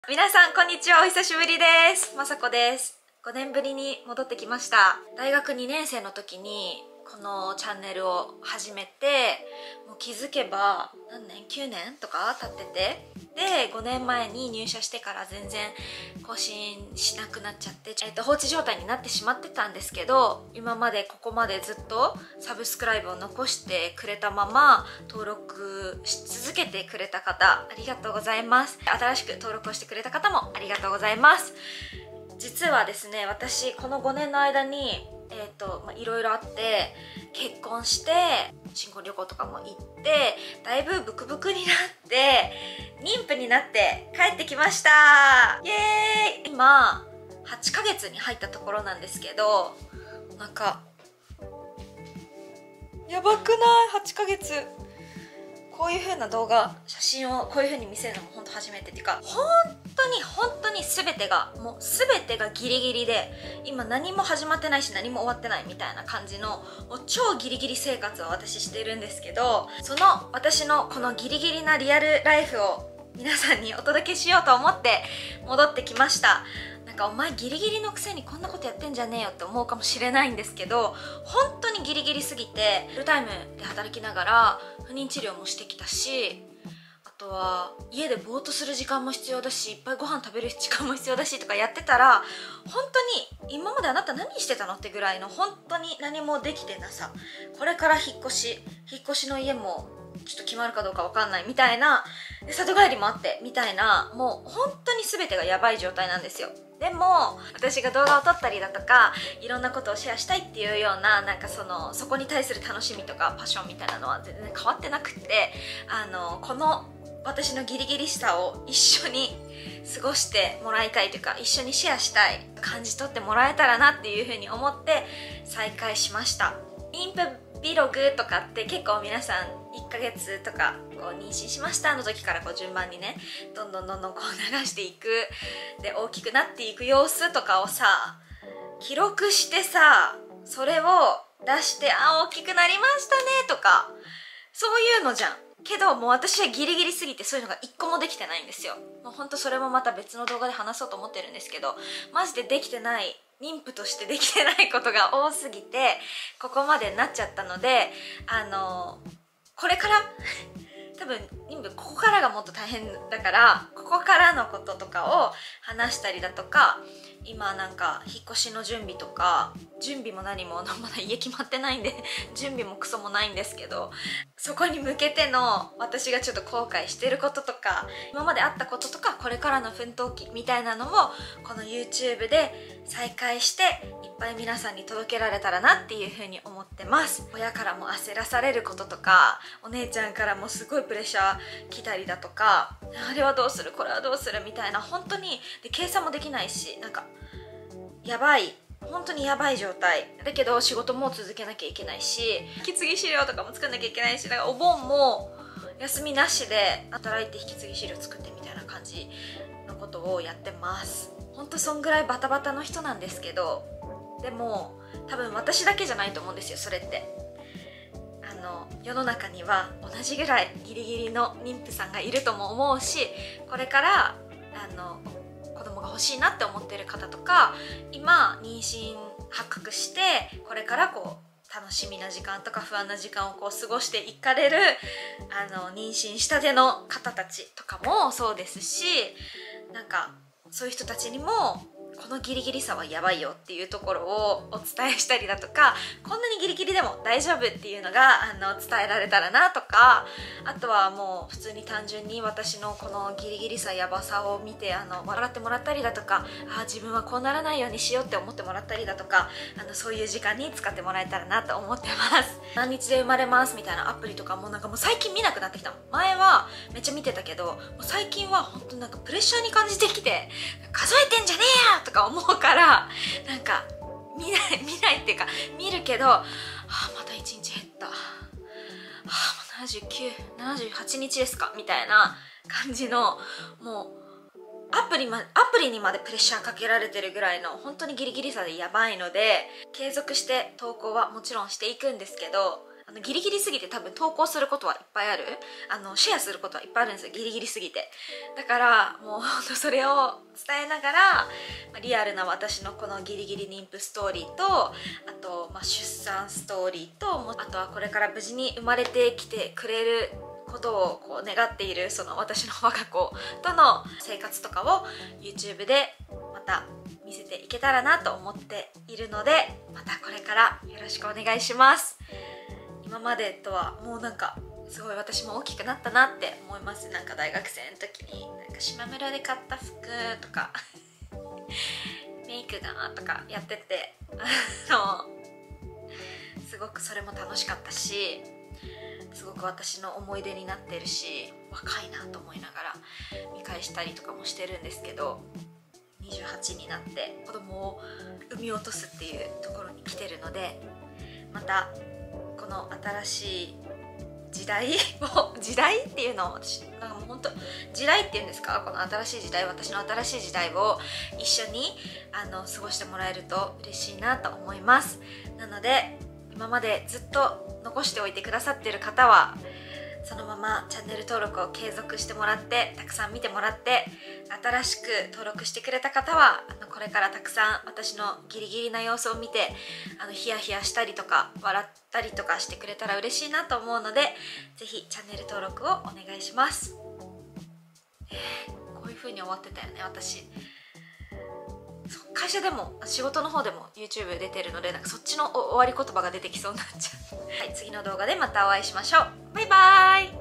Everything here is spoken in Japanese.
皆さんこんにちは、お久しぶりです。まさこです。5年ぶりに戻ってきました。大学2年生の時にこのチャンネルを始めて、もう気づけば何年 ?9 年とか経ってて、で5年前に入社してから全然更新しなくなっちゃって、放置状態になってしまってたんですけど、今までここまでずっとサブスクライブを残してくれたまま登録し続けてくれた方、ありがとうございます。新しく登録をしてくれた方もありがとうございます。実はですね、私この5年の間にいろいろあって、結婚して新婚旅行とかも行って、だいぶブクブクになって妊婦になって帰ってきました。イエーイ。今8ヶ月に入ったところなんですけど、なんかやばくない？ 8 ヶ月。こういう風な動画、写真をこういう風に見せるのも本当初めてっていうか、本当に全てがギリギリで、今何も始まってないし何も終わってないみたいな感じの、もう超ギリギリ生活を私してるんですけど、その私のこのギリギリなリアルライフを皆さんにお届けしようと思って戻ってきました。なんかお前ギリギリのくせにこんなことやってんじゃねえよって思うかもしれないんですけど、本当にギリギリすぎて、フルタイムで働きながら不妊治療もしてきたし、あとは家でぼーっとする時間も必要だし、いっぱいご飯食べる時間も必要だしとかやってたら、本当に今まであなた何してたのってぐらいの、本当に何もできてなさ。これから引っ越しの家もちょっと決まるかどうかわかんないみたいな、で里帰りもあってみたいな、もう本当に全てがやばい状態なんですよ。でも私が動画を撮ったりだとか、いろんなことをシェアしたいっていうような、なんかそこに対する楽しみとかパッションみたいなのは全然変わってなくって、この私のギリギリしさを一緒に過ごしてもらいたいというか、一緒にシェアしたい、感じ取ってもらえたらなっていうふうに思って再開しました。妊婦Vlogとかって結構皆さん1ヶ月とかこう妊娠しましたの時からこう順番にね、どんどんこう流していく、で大きくなっていく様子とかをさ記録してさ、それを出して、あ、大きくなりましたねとか、そういうのじゃん。けどもう私はギリギリすぎてそういうのが一個もできてないんですよ。もうほんとそれもまた別の動画で話そうと思ってるんですけど、マジでできてない、妊婦としてできてないことが多すぎてここまでになっちゃったので、これから多分妊婦ここからがもっと大変だから、ここからのこととかを話したりだとか、今なんか引っ越しの準備とか、準備も何もまだ家決まってないんで準備もクソもないんですけど、そこに向けての私がちょっと後悔してることとか、今まであったこととか、これからの奮闘期みたいなのをこの YouTube で再開していっぱい皆さんに届けられたらなっていうふうに思ってます。親からも焦らされることとか、お姉ちゃんからもすごいプレッシャー来たりだとか、あれはどうするこれはどうするみたいな、本当にで計算もできないし、なんかやばい、本当にやばい状態だけど、仕事も続けなきゃいけないし、引き継ぎ資料とかも作んなきゃいけないし、だからお盆も休みなしで働いて引き継ぎ資料作ってみたいな感じのことをやってます。本当そんぐらいバタバタの人なんですけど、でも多分私だけじゃないと思うんですよ、それって。世の中には同じぐらいギリギリの妊婦さんがいるとも思うし、これから子供が欲しいなって思ってる方とか、今妊娠発覚してこれからこう楽しみな時間とか不安な時間をこう過ごしていかれる妊娠したての方たちとかもそうですし、なんかそういう人たちにもこのギリギリさはやばいよっていうところをお伝えしたりだとか、こんなにギリギリでも大丈夫っていうのが伝えられたらなとか、あとはもう普通に単純に私のこのギリギリさやばさを見て笑ってもらったりだとか、自分はこうならないようにしようって思ってもらったりだとか、そういう時間に使ってもらえたらなと思ってます。何日で生まれますみたいなアプリとかもなんかもう最近見なくなってきたの。前はめっちゃ見てたけど、もう最近は本当になんかプレッシャーに感じてきて、数えてんじゃねえよとか思うから、なんか見ないっていうか、見るけど、また1日減った、78日ですかみたいな感じの、もうアプリにまでプレッシャーかけられてるぐらいの本当にギリギリさでやばいので、継続して投稿はもちろんしていくんですけど、 ギリギリすぎて多分投稿することはいっぱいある、シェアすることはいっぱいあるんですよ、ギリギリすぎて。だからもうほんとそれを伝えながら、リアルな私のこのギリギリ妊婦ストーリーと、あと、出産ストーリーと、あとはこれから無事に生まれてきてくれることをこう願っているその私の我が子との生活とかを YouTube でまた見せていけたらなと思っているので、またこれからよろしくお願いします。今までとはもうなんかすごい私も大きくなったなって思います。なんか大学生の時になんか島村で買った服とかメイクがとかやっててすごくそれも楽しかったし、すごく私の思い出になってるし、若いなと思いながら見返したりとかもしてるんですけど、28になって子供を産み落とすっていうところに来てるので、またこの新しい時代を時代っていうのを私なんかもう本当時代っていうんですか、この新しい時代、私の新しい時代を一緒に過ごしてもらえると嬉しいなと思います。なので今までずっと残しておいてくださっている方はそのままチャンネル登録を継続してもらって、たくさん見てもらって、新しく登録してくれた方はこれからたくさん私のギリギリな様子を見てヒヤヒヤしたりとか笑ったりとかしてくれたら嬉しいなと思うので、ぜひチャンネル登録をお願いします。こういう風に終わってたよね私。会社でも仕事の方でも YouTube 出てるので、なんかそっちの終わり言葉が出てきそうになっちゃうはい、次の動画でまたお会いしましょう。バイバーイ。